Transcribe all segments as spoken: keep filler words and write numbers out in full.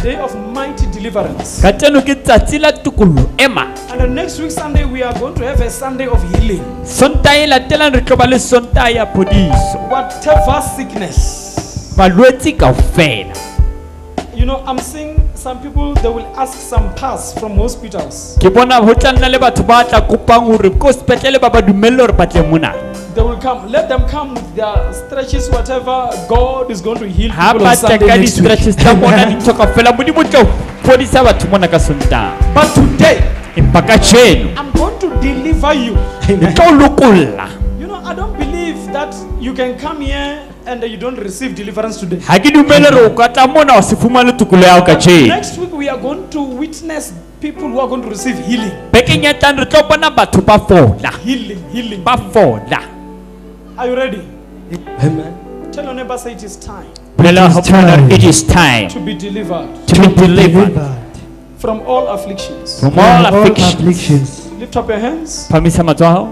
day of mighty deliverance. Kateno ke tsatsi la tukolo ema. And the next week Sunday we are going to have a Sunday of healing. Sontae la tela re tlo ba le sontae ya phodiso. Whatever sickness. Balwetsi kaofela. You know, I'm seeing some people, they will ask some pass from hospitals. Ke bona ho tlanna le batho ba tla kopang hore ko sepetlele ba ba dumelle hore ba tle mona. They will come. Let them come with their stretches, whatever. God is going to heal Ha people on ba Sunday tla ka di next week. stretches tsa bona di tsoka fela modimo tlo phodisa batho mona ka sontaha. But today, Empa ka tsheno I'm going to deliver you. e tlo lokolla. You know, I don't believe that you can come here and you don't receive deliverance today. Ha ke dumele re o ka tla mona o se fumane tukolo ya o ka tsheno. Next week we are going to witness people who are going to receive healing. Bekeng ya tlang re tlo bona batho ba fola. Healing, healing. Ba fola. Are you ready? Amen. Tell your neighbor, say it is time Bela hopana it is time to be delivered to be delivered from all afflictions. from all afflictions. afflictions. Lift up your hands. Phamisa matsoho.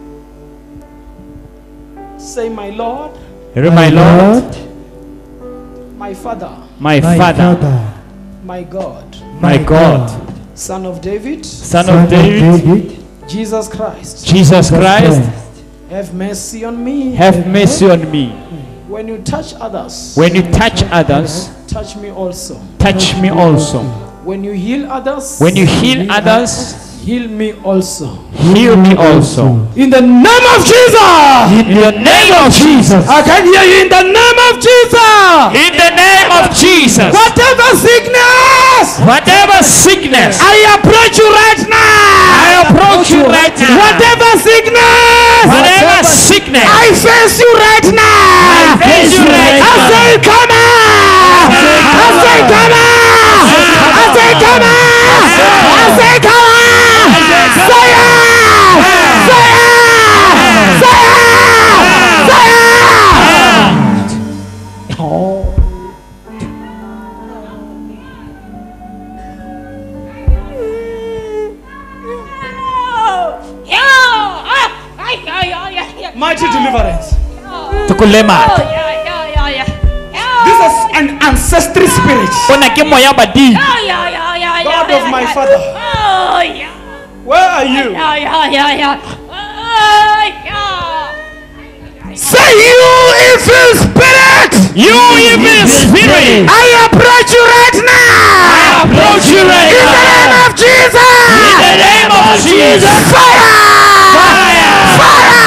Say, my Lord, Here my Lord, my Father, my My Father, Father, my God, my God, Son of David, Son of David, Jesus Christ, Jesus Christ, have mercy on me. have mercy on me. When you touch others, When you touch others, touch me also. touch me also. When you heal others, When you heal others, heal me also. heal me also. In the name of Jesus. In the name of Jesus. I can hear you. In the name of Jesus. In the name of Jesus. Whatever sickness, Whatever sickness, I approach you right now. I approach you right now. Whatever sickness, Whatever sickness, I face you right now. I face you right I now. say, come on. I say, come on. I say, come on. I say, come on. Say it. Say it. Say it. Say it. Mighty deliverance. tukulema. This is an ancestral spirit. Bona ke moya badimo. God of my father. Where are you? Say, you evil spirit. You evil spirit, I approach you right now. I approach you right In the name now. of Jesus. In the name of Jesus. Fire. Fire. Fire.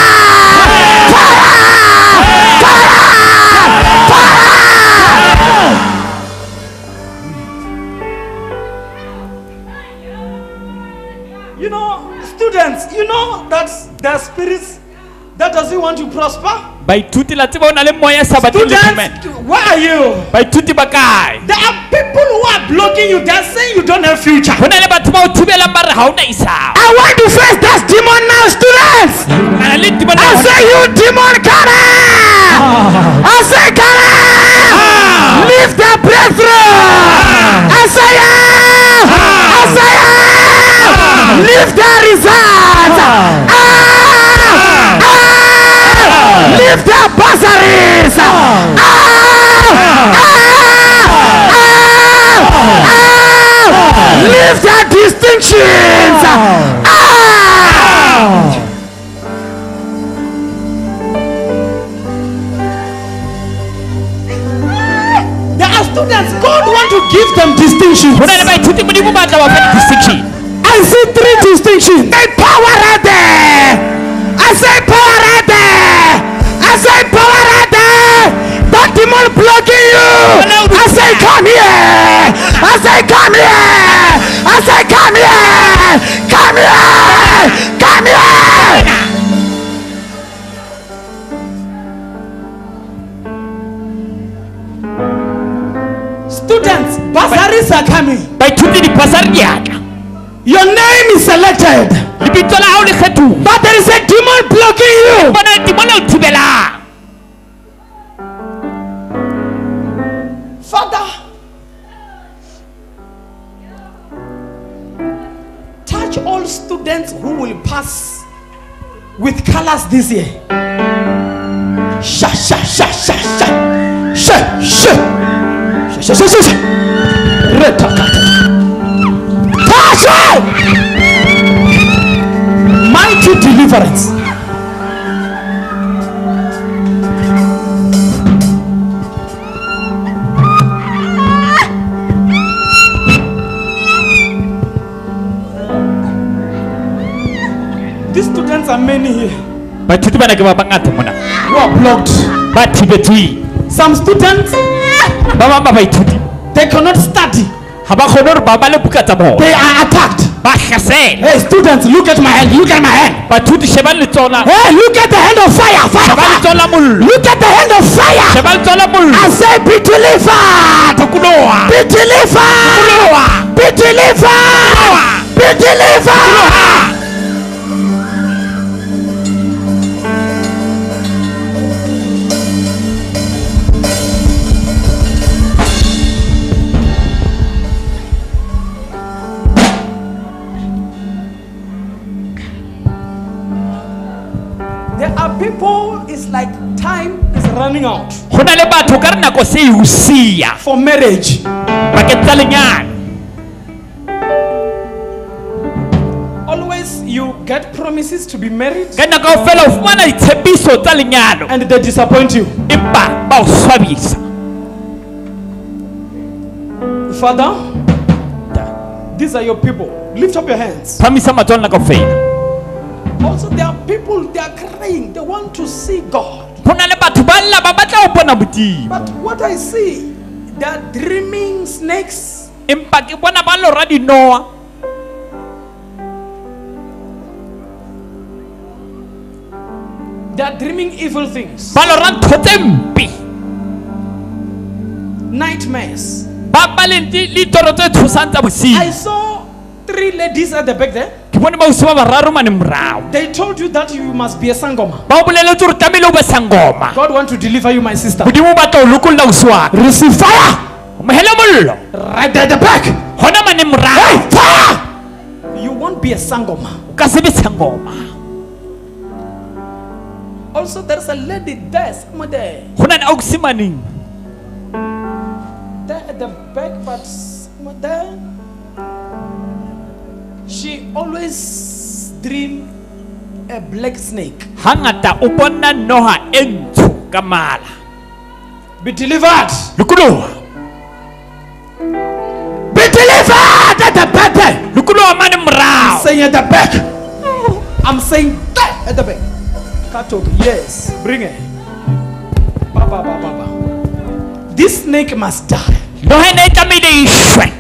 You know, students, you know that there are spirits that doesn't want to prosper. Baithuti la tseba o na le moya sa batle le Students, where are you? Baithuti ba kae? There are people who are blocking you. They are saying you don't have future. Ho na le batho ba o thibelang ba re ha o na isago. I want to face that demon now, students. Ana le demon I say, you demon, come on. I say, come on. Lift the breakthrough. I say, yeah. I say, yeah. Lift the results. Ah. Ah. Lift the bursaries. Ah. Ah. Ah. Lift the distinctions. Ah. There are students, God want to give them distinctions. Ho na le baithuti modimo ba tla ba fa distinction. I see three distinctions. Say power right there. I say power right there. I say power right there. That demon blocking you. I say come here. I say come here. I say come here. Come here. Come here. Students, bursaries are coming. Baithuti di pasar diatla. Your name is selected, Lebitso la hao le kgethuwe. but there is a demon blocking you. Bona demon o thibelang. Father, touch all students who will pass with colors this year. Sha sha sha sha sha sha sha sha sha sha sha. Reta deliverance. These students are many here baithuti bana ke ba bangata mona who are blocked. ba thibetswe. Some students, Ba bang ba baithuti they cannot study. ha ba kgone hore ba ba le buka tsa bona, They are attacked. ba hlasela. Hey, students, look at my hand. Look at my hand. Bathuti shebang letsoho la Hey, look at the hand of fire. Fire, sheba fire. letsoho la mollo, Look at the hand of fire. sheba letsoho la mollo. I say, be delivered. Phokoloha, Be delivered. Be delivered. Be delivered. There are people, it's like time is running out ho na le batho ka re nako se e o siya for marriage. bakeng tsa lenyalo. Always you get promises to be married Ka nako kaofela o fumana ditshepiso tsa lenyalo and they disappoint you. empa ba o swabisa. Father, these are your people. Lift up your hands. Phamisa matsoho a lona kaofela. Also, there are people, they are crying. They want to see God. Ho na le batho ba lla ba batla ho bona Modimo, But what I see, they are dreaming snakes. empa ke bona ba lora dinoa, They are dreaming evil things. ba lora ntho tse mpe, Nightmares. ba ba le di- le ditoro tse tshosang tsa I bosiu. saw three ladies at the back there. Ke bone ba ausi ba bararo mane morao, They told you that you must be a sangoma. ba o boleletse hore tlamehile o be sangoma. God want to deliver you, my sister. Modimo o batla ho lokolla ausi wa ka. Receive fire Mohele mollo right at the back. hona mane morao, Fire! You won't be a sangoma. o ka se be sangoma. Also, there's a lady there, somewhere there. Ho na le ausi maneng There at the back, but somewhere there. She always dream a black snake. hangata o bona noha e ntsho ka mala. Be delivered. Lokoloha, Be delivered at the back there. lokoloha mane morao. Saying at the back. I'm saying that at the back. Katok, yes. Bring it. Baba, baba, baba. This snake must die. Noha ena e tlamehile e shwe.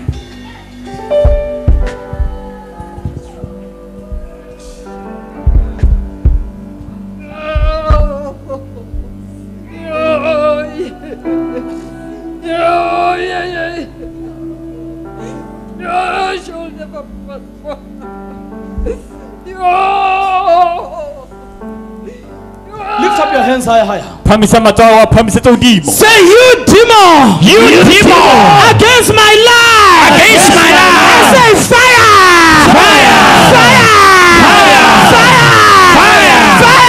Lift up your hands higher, higher. Phamisa matsoho, phamisetse hodimo. Say, you demon. You demon Against my life. against my life. I say fire. Fire! Fire. Fire! Fire. Fire!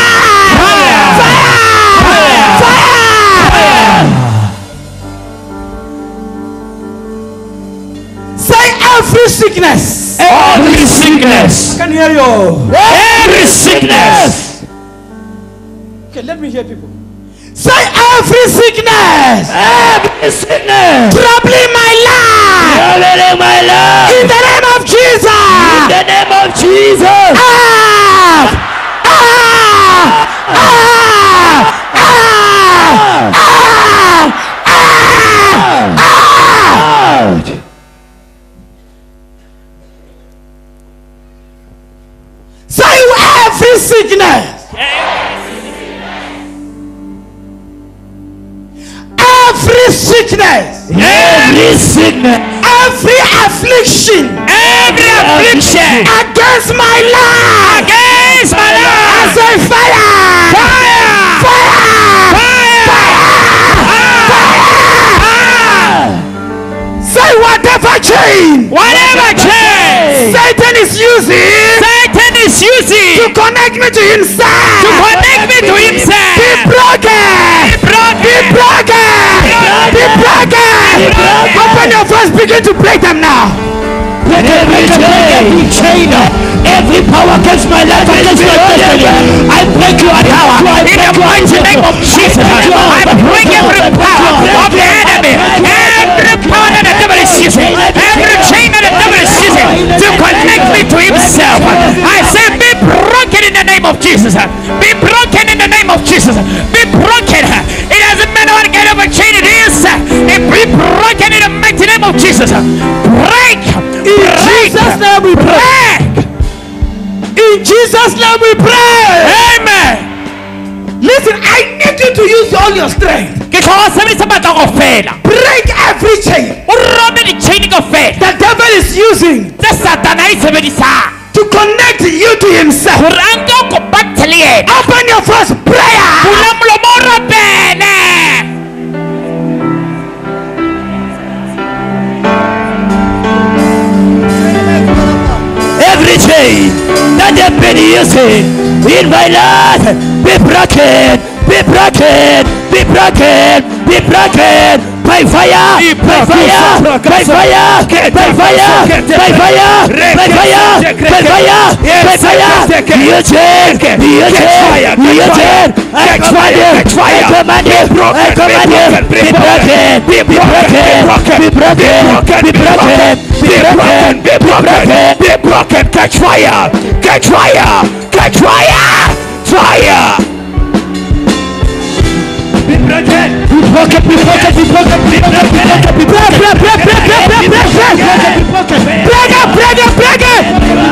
Say every sickness. Every sickness, I can hear you. every sickness, Okay, let me hear people. Say every sickness. every sickness, Troubling my life. in my life, In the name of Jesus. in the name of Jesus. Out. Out. Out. Out. Out. Out. Out. Say every sickness. Every sickness. Every sickness, Every affliction every affliction against my life. against my I life. say fire. Fire! Fire. Say whatever chain Whatever chain Satan is using Satan is using to connect me to himself. to connect me to Be himself, broken. be broken. Be broken. Be broken. Open your voice. Begin to break them now. every chain, every power against my life, against my destiny, I break your power. In the mighty name of Jesus, I break every power of the enemy, every power that the devil is using, every chain that the devil is using to connect me to himself. I say, be broken in the name of Jesus. Be broken in the name of Jesus. Be broken. It doesn't matter what kind of a chain it is. It be broken in the mighty name of Jesus. Break. In Jesus' name we pray. In Jesus' name we pray. Amen. Listen, I need you to use all your strength. Break every chain the devil is using to connect you to himself. Open your first prayer. Every chain that they've been using in my life, be broken, be broken, be broken, be broken. By fire, by fire, by fire, by fire, by fire, by fire, by fire, by fire. You change, you change, you change. I command you, I command you, I command you. Be broken, be broken, be broken, be broken, be broken, be broken, be broken. Catch fire, catch fire, catch fire, fire. Be broken, be broken, be broken, be broken, be broken, be broken, be broken, break, break, break, break, break, break, break, break, break it, break it, break it,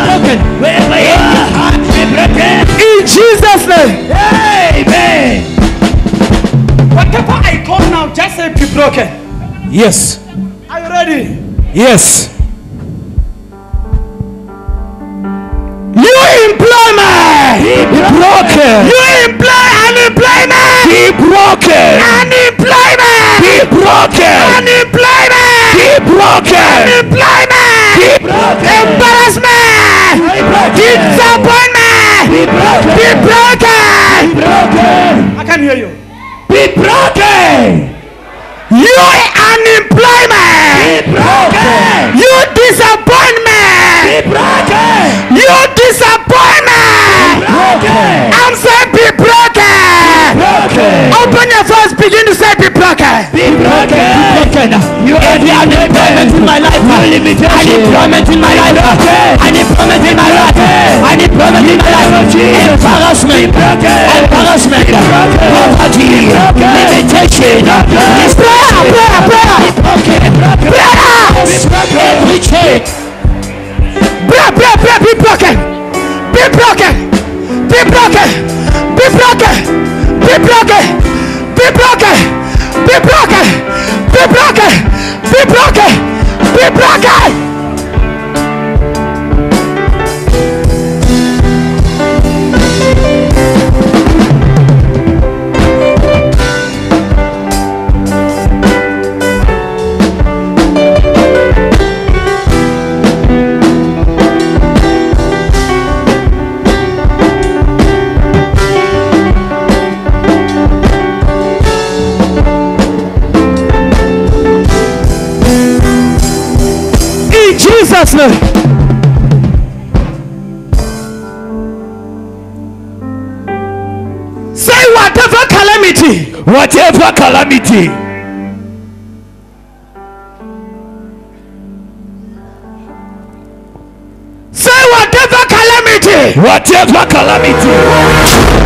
be broken. In Jesus' name, amen. Whatever I call now, just say be broken. Yes. Are you ready? Yes. You employment, be broken. You employ unemployment, be broken. Unemployment, be broken. Unemployment, be broken. Unemployment, be broken. Embarrassment, disappointment, be broken. Be broken. Be broken. I can hear you. Be broken. You unemployment, be broken. You disappointment, be broken. You disappointment, be broken. I'm saying be broken. Be broken. Open your voice, begin to say be broken. Be broken. Be broken. You have the unemployment in my life. Unemployment in my life. Unemployment in my life. Unemployment in my life. Embarrassment. Embarrassment. Poverty. Limitation. Prayer. Prayer. Prayer. Prayer. Every chain. Prayer. Prayer. Prayer. Be broken. Be broken. Be broken. Be broken. Be broken. Be broken. Be broken. Be broken. Be broken. Be broken. Jesus' name. Say whatever calamity, whatever calamity, say whatever calamity, whatever calamity,